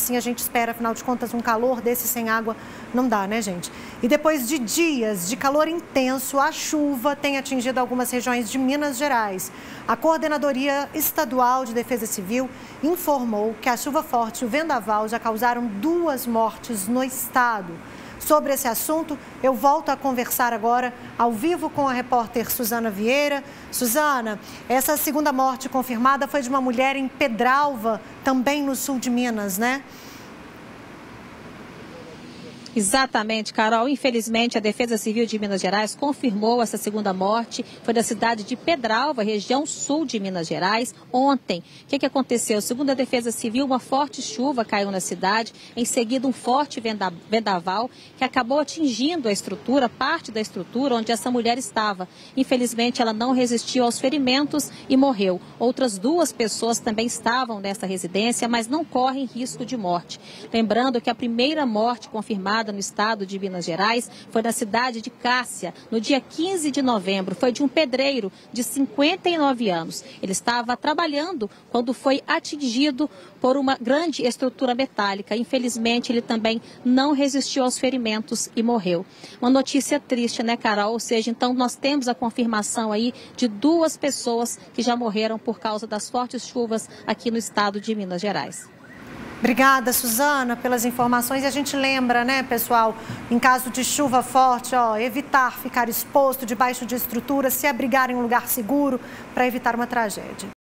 assim a gente espera, afinal de contas, um calor desse sem água não dá, né, gente? E depois de dias de calor intenso, a chuva tem atingido algumas regiões de Minas Gerais. A Coordenadoria Estadual de Defesa Civil informou que a chuva forte e o vendaval já causaram 2 mortes no estado. Sobre esse assunto, eu volto a conversar agora ao vivo com a repórter Suzana Vieira. Suzana, essa segunda morte confirmada foi de uma mulher em Pedralva, também no sul de Minas, né? Exatamente, Carol. Infelizmente, a Defesa Civil de Minas Gerais confirmou essa segunda morte. Foi da cidade de Pedralva, região sul de Minas Gerais, ontem. O que aconteceu? Segundo a Defesa Civil, uma forte chuva caiu na cidade, em seguida um forte vendaval que acabou atingindo a estrutura, parte da estrutura onde essa mulher estava. Infelizmente, ela não resistiu aos ferimentos e morreu. Outras 2 pessoas também estavam nessa residência, mas não correm risco de morte. Lembrando que a primeira morte confirmada no estado de Minas Gerais foi na cidade de Cássia, no dia 15 de novembro. Foi de um pedreiro de 59 anos. Ele estava trabalhando quando foi atingido por uma grande estrutura metálica. Infelizmente, ele também não resistiu aos ferimentos e morreu. Uma notícia triste, né, Carol? Ou seja, então nós temos a confirmação aí de 2 pessoas que já morreram por causa das fortes chuvas aqui no estado de Minas Gerais. Obrigada, Suzana, pelas informações. E a gente lembra, né, pessoal, em caso de chuva forte, evitar ficar exposto debaixo de estrutura, se abrigar em um lugar seguro para evitar uma tragédia.